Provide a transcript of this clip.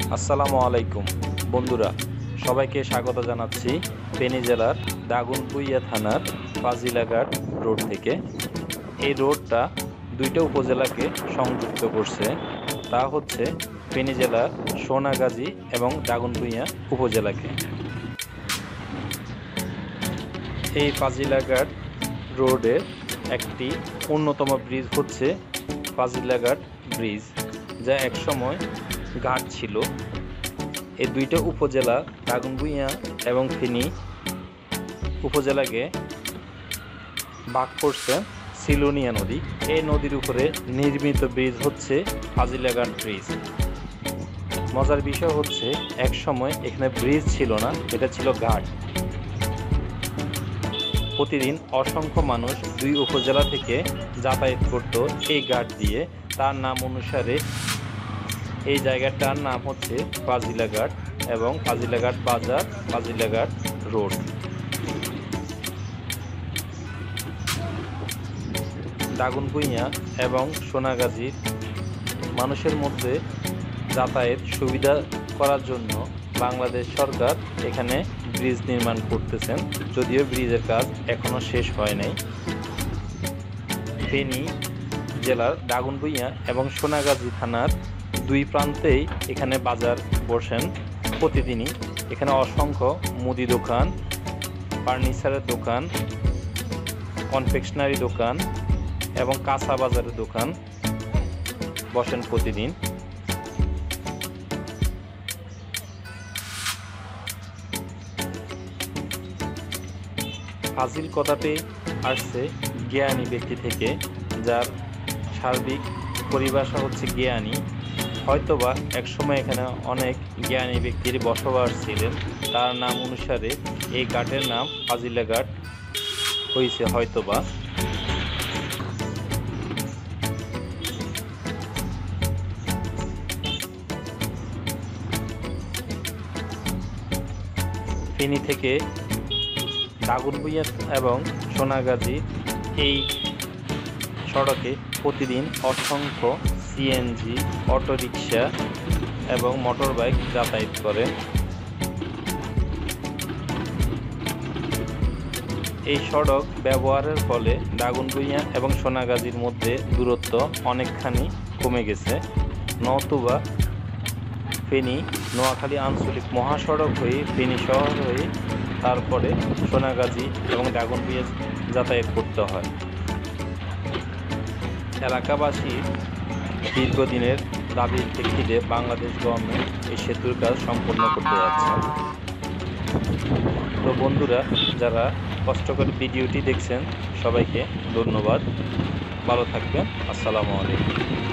আসসালামু আলাইকুম বন্ধুরা, সবাইকে স্বাগত জানাচ্ছি ফেনী জেলার দাগনভূঞা থানার ফাজিলাঘাট রোড থেকে। এই রোডটা দুইটা উপজেলাকে সংযুক্ত করছে, তা হচ্ছে ফেনী জেলার সোনাগাজী এবং দাগনভূঞা উপজেলাকে। এই ফাজিলাঘাট রোডের একটি অন্যতম ব্রিজ হচ্ছে ফাজিলাঘাট ব্রিজ, যা একসময় ঘাট ছিল। এই দুইটা উপজেলা দাগনভূঞা এবং ফেনী উপজেলাকে ভাগ করছে সিলোনিয়া নদী। এই নদীর উপরে নির্মিত ব্রিজ হচ্ছে ফাজিলাঘাট ব্রিজ। মজার বিষয় হচ্ছে এক সময় এখানে ব্রিজ ছিল না, এটা ছিল ঘাট। প্রতিদিন অসংখ্য মানুষ দুই উপজেলা থেকে যাতায়াত করত এই ঘাট দিয়ে। তার নাম অনুসারে এই জায়গাটার নাম হচ্ছে ফাজিলাঘাট এবং ফাজিলাঘাট বাজার, ফাজিলাঘাট রোড। দাগনভূঞা এবং সোনাগাজীর মানুষের মধ্যে যাতায়াত সুবিধা করার জন্য বাংলাদেশ সরকার এখানে ব্রিজ নির্মাণ করতেছেন, যদিও ব্রিজের কাজ এখনো শেষ হয় নাই। ফেনী জেলার দাগনভূঞা এবং সোনাগাজী থানার দুই প্রান্তেই এখানে বাজার বসেন প্রতিদিনই। এখানে অসংখ্য মুদি দোকান, ফার্নিচারের দোকান, কনফেকশনারি দোকান এবং কাঁচা বাজারের দোকান বসেন প্রতিদিন। ফাজিল কথাটি আসছে জ্ঞানী ব্যক্তি থেকে, যার সার্বিক পরিভাষা হচ্ছে জ্ঞানী। হয়তোবা একসময় এখানে অনেক জ্ঞানী ব্যক্তির বসবাস ছিলেন, তার নাম অনুসারে এই ঘাটের নাম ফাজিলাঘাট হয়েছে হয়তোবা। ফেনী থেকে দাগনভূঞা এবং সোনাগাজী এই সড়কে প্রতিদিন অসংখ্য সিএনজি, অটোরিকশা এবং মোটরবাইক যাতায়াত করে। এই সড়ক ব্যবহারের ফলে দাগনভূঞা এবং সোনাগাজীর মধ্যে দূরত্ব অনেকখানি কমে গেছে। নতুবা ফেনী নোয়াখালী আঞ্চলিক মহাসড়ক হয়ে ফেনী শহর হয়ে তারপরে সোনাগাজী এবং দাগনভূঞা যাতায়াত করতে হয়। এলাকাবাসীর দীর্ঘদিনের দাবির প্রেক্ষিতে বাংলাদেশ গভর্নমেন্ট এই সেতুর কাজ সম্পন্ন করতে যাচ্ছে। তো বন্ধুরা, যারা কষ্ট করে ভিডিওটি দেখছেন সবাইকে ধন্যবাদ। ভালো থাকবেন। আসসালামু আলাইকুম।